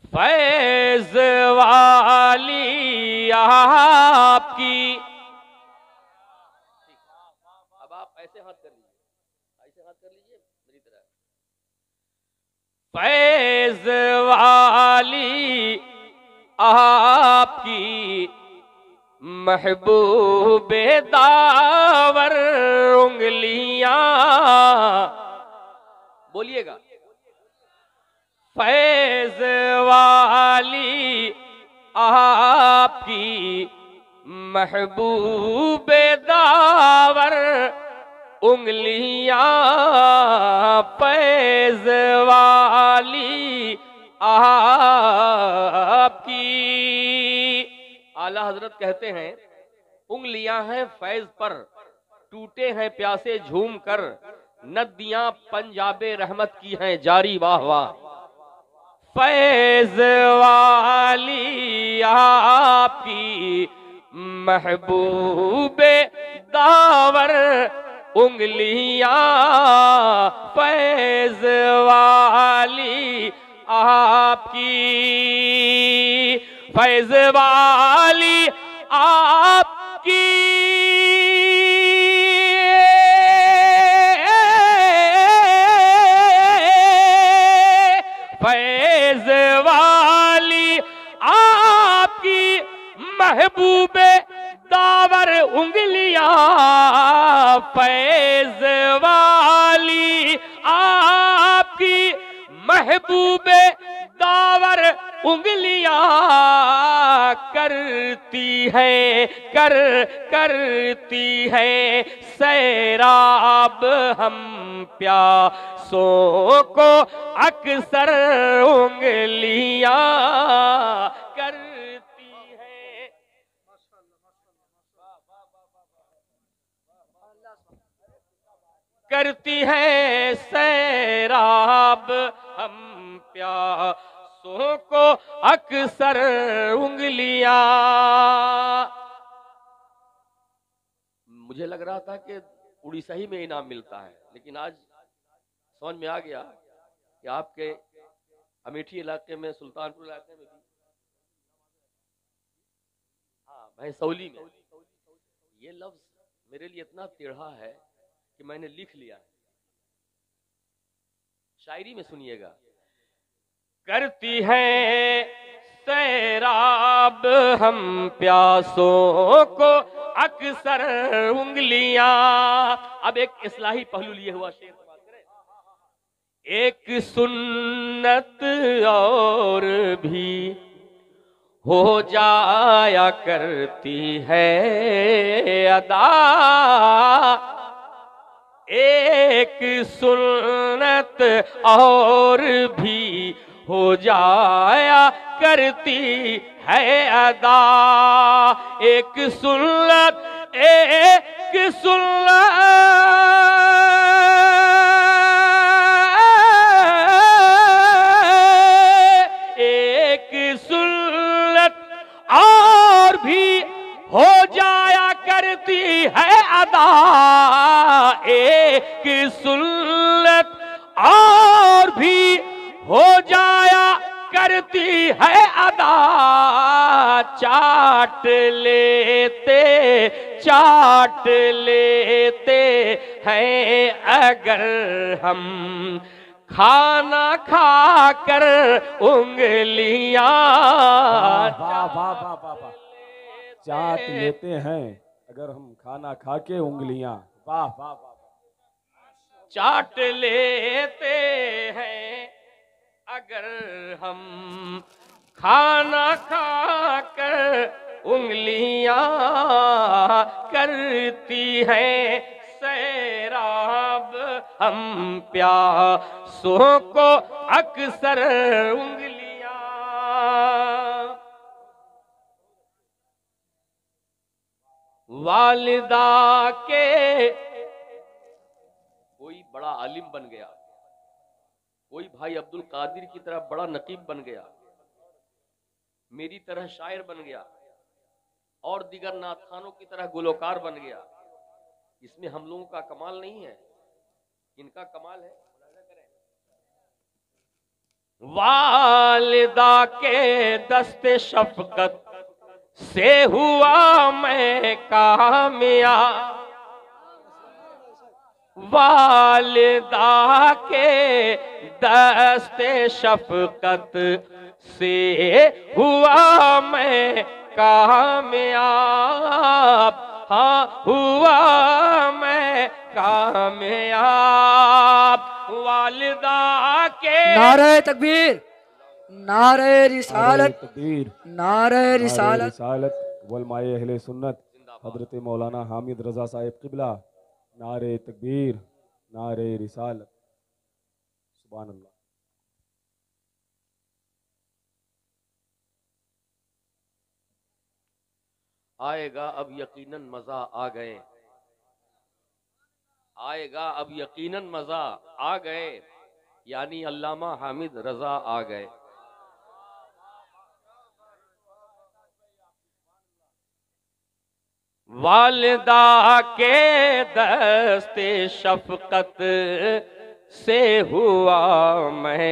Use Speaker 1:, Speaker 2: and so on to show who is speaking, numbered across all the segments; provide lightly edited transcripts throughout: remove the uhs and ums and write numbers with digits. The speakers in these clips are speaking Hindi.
Speaker 1: फैज वाली आपकी। अब आप ऐसे हाथ कर लीजिए, ऐसे हाथ कर लीजिए मेरी तरह। फैज वाली आपकी महबूबे दावर उंगलियां, बोलिएगा। फैज वाली आपकी महबूबे दावर उंगलियां, फैज वाली आपकी। आला हजरत कहते हैं उंगलियां हैं फैज पर, टूटे हैं प्यासे झूम कर, नदियां पंजाबे रहमत की हैं जारी, वाह वाह। फैज वाली आपकी महबूबे दावर उंगलियां, फैज वाली आपकी। फैज वाली आपकी फैज वाली आपकी महबूबे दावर उंगलियां, फैज वाली आपकी महबूबे दावर उंगलियां, करती है सैराब हम प्यासों को अक्सर उंगलियां करती है। करती है सैराब हम प्यासों को अक्सर उंगलियां। मुझे लग रहा था कि उड़ीसा ही में इनाम मिलता है, लेकिन आज समझ में आ गया कि आपके अमेठी इलाके में, सुल्तानपुर इलाके में भी, हाँ भैंसौली में, ये लफ्ज मेरे लिए इतना टेढ़ा है कि मैंने लिख लिया है। शायरी में सुनिएगा। करती है सैराब हम प्यासों को अक्सर उंगलियां। अब एक इस्लाही पहलू लिए हुआ शेर से बात करें। एक सुन्नत और भी हो जाया करती है अदा, एक सुन्नत और भी हो जाया करती है अदा, एक सुन्नत और भी हो जाया करती है अदा, एक सुन्नत और भी हो जाया करती है अदा, चाट लेते हैं अगर हम खाना खाकर उंगलियां।
Speaker 2: वाह वाह वाह वाह वाह, चाट लेते हैं अगर हम खाना खा के उंगलियां, वाह वाह वाह।
Speaker 1: चाट लेते हैं अगर हम खाना खाकर उंगलियां, करती हैं सैराब हम प्यासों को अक्सर उंगलियां। वालिदा के कोई बड़ा आलिम बन गया, कोई भाई अब्दुल कादिर की तरह बड़ा नकीब बन गया, मेरी तरह शायर बन गया, और दिगर नाथखानों की तरह गुलकार बन गया। इसमें हम लोगों का कमाल नहीं है, इनका कमाल है। वालिदा वालिदा के दस्ते शफकत से हुआ मैं कामयाब, वालिदा के दस्ते शफकत से हुआ मैं कामयाब, हाँ हुआ मैं कामयाब। वालिदा के
Speaker 3: नारे तकबीर, नारे रिसालत,
Speaker 2: तकबीर,
Speaker 3: नारे रिसालत।
Speaker 2: रिसालत वलमाए अहले सुन्नत हजरत मौलाना हामिद रजा साहिब किबला। नारे तकबीर, नारे रिसालत। सुभान अल्लाह।
Speaker 1: आएगा अब यकीनन मजा आ गए, आएगा अब यकीनन मजा आ गए, यानी अल्लामा हामिद रजा आ गए। वालिदा के दस्ते शफकत से हुआ मैं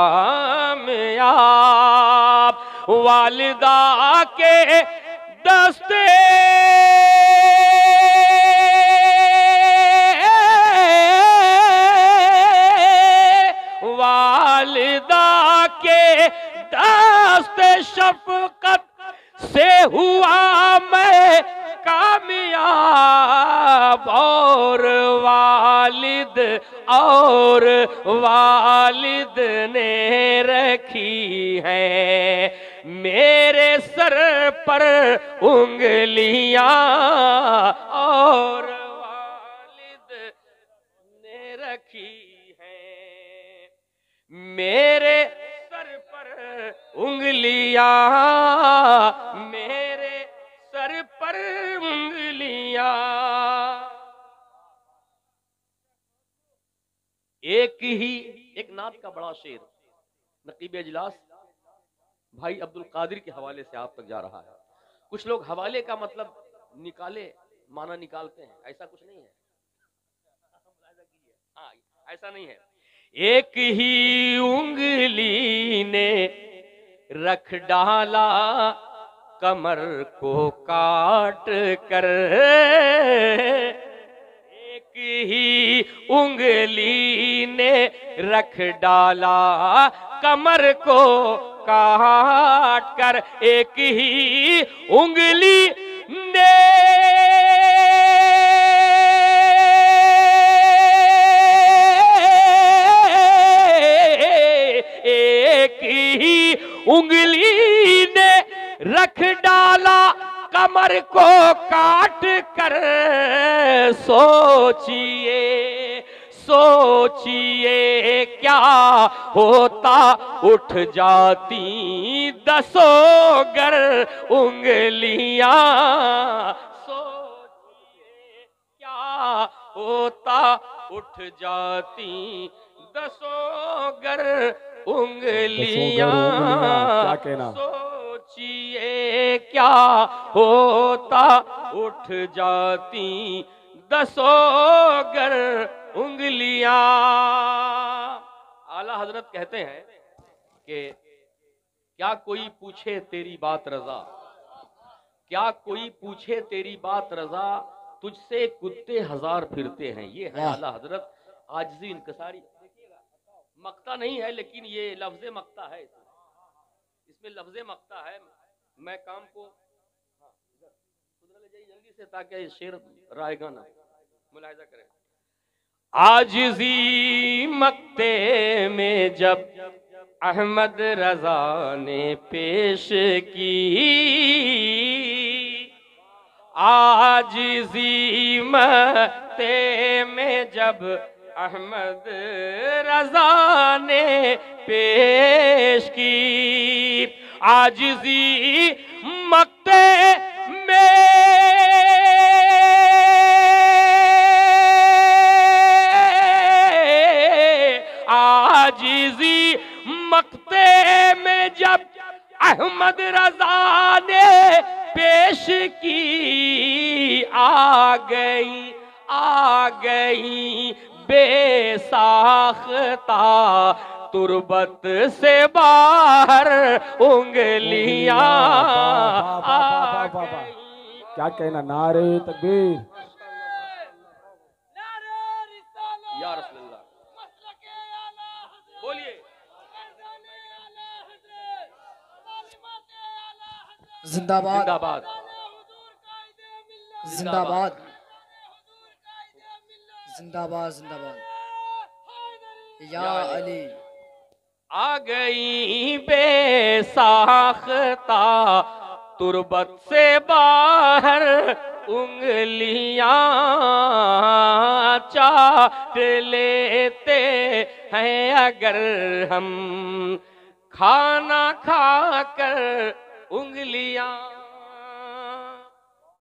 Speaker 1: कामयाब, वालिदा के दस्ते वालिदा के दस्ते शफकत से हुआ मैं कामयाब, और वालिद ने रखी है मेरे सर पर उंगलियां, और वालिद ने रखी है मेरे सर पर उंगलियां, मेरे सर पर उंगलियां। एक नात का बड़ा शेर नकीब इजलास भाई अब्दुल कादिर के हवाले से आप तक जा रहा है। कुछ लोग हवाले का मतलब निकाले माना निकालते हैं, ऐसा कुछ नहीं है। हाँ, ऐसा नहीं है। एक ही उंगली ने रख डाला कमर को काट कर, एक ही उंगली ने रख डाला कमर को काट कर, एक ही उंगली ने एक ही उंगली ने रख डाला कमर को काट कर, सोचिए सोचिए क्या होता उठ जाती दसों गर उंगलियां, सोचिए क्या होता उठ जाती दसों गर उंगलियां,
Speaker 2: क्या कहना।
Speaker 1: सोचिए क्या होता उठ जाती दसों गर उंगलियां। आला हजरत कहते हैं कि क्या कोई पूछे तेरी बात रजा, क्या कोई पूछे तेरी बात रजा, तुझसे कुत्ते हजार फिरते हैं। ये है आला हजरत आजिज़ी इंकसारी। मक्ता नहीं है लेकिन ये लफ्ज़े मक्ता है, इसमें लफ्ज़े मक्ता है। मैं काम को ले जाइए जल्दी से ताकि शेर रायगा ना मुलाहिजा करें। आजिज़ी मक्ते में जब अहमद रजा ने पेश की, आजिज़ी मक्ते में जब अहमद रजा ने पेश की, आजिज़ी मक्ते में आजिज़ी मक्ते में जब अहमद रजा ने पेश की, आ गई बेसाख्ता तुरबत से बाहर उंगलियां आ गई।
Speaker 2: क्या कहना, नारे तकबीर,
Speaker 1: या रसूलल्लाह, बोलिए।
Speaker 3: जिंदाबाद
Speaker 1: जिंदाबाद,
Speaker 3: जिंदाबाद जिंदाबाद जिंदाबाद या अली।
Speaker 1: आ गई बेसाख्ता तुरबत से बाहर उंगलियां चाट लेते हैं अगर हम खाना खाकर उंगलियां